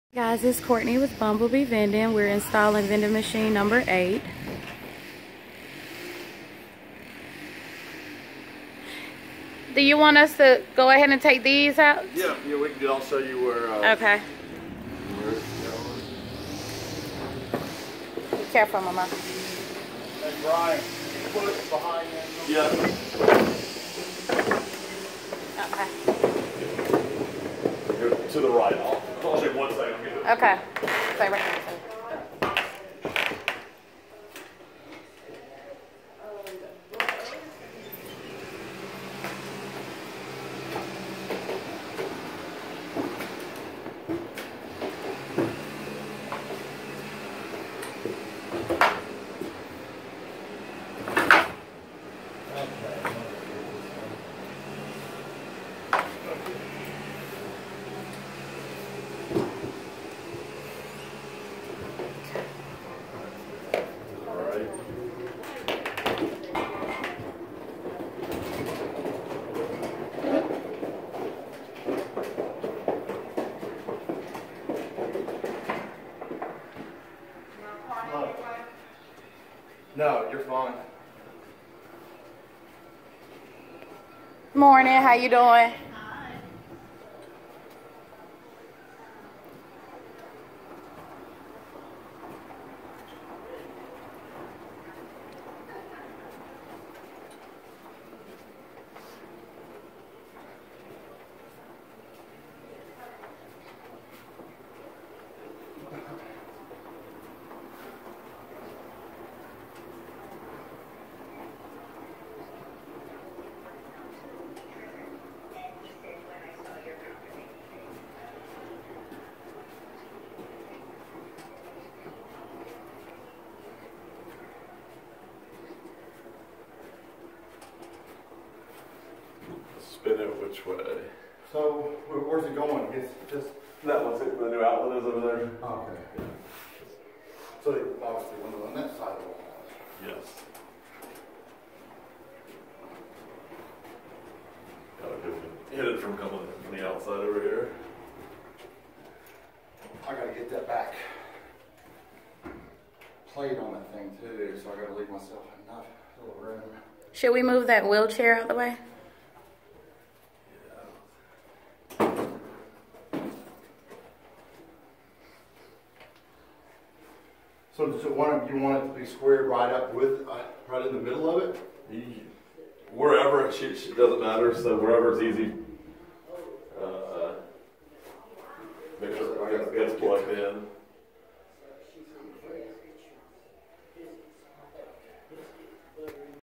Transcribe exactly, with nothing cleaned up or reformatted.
Guys, it's Courtney with Bumblebee Vending. We're installing vending machine number eight. Do you want us to go ahead and take these out? Yeah, yeah, we can. I'll show you where. Uh, okay. Where it's going. Be careful, Mama. And Brian, put it behind them. Yeah. Okay. Go to the right. I'll, I'll take one second. Get it. Okay. Stay right here. No, you're fine. Morning, how you doing? Spin it which way? So, where, where's it going? It's just That one's it. The new outlet is over there. oh, okay. So they obviously went on that side of the wall. Yes. Gotta hit it from coming from the outside over here. I gotta get that back plate on that thing too, so I gotta leave myself enough little room. Should we move that wheelchair out of the way? So, so one, you want it to be squared right up with, uh, right in the middle of it? Wherever it, it, it doesn't matter. So wherever it's easy. Uh, make sure it gets plugged in.